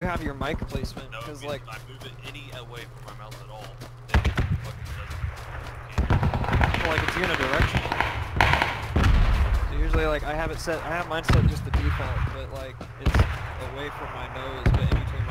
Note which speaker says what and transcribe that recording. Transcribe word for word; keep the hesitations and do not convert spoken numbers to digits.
Speaker 1: have your mic placement,
Speaker 2: No,
Speaker 1: because
Speaker 2: because
Speaker 1: like
Speaker 2: I move it any away from my mouth at all, then it fucking doesn't.
Speaker 1: well, like it's unidirectional. So usually like I have it set I have mine set just the default, but like it's away from my nose but in between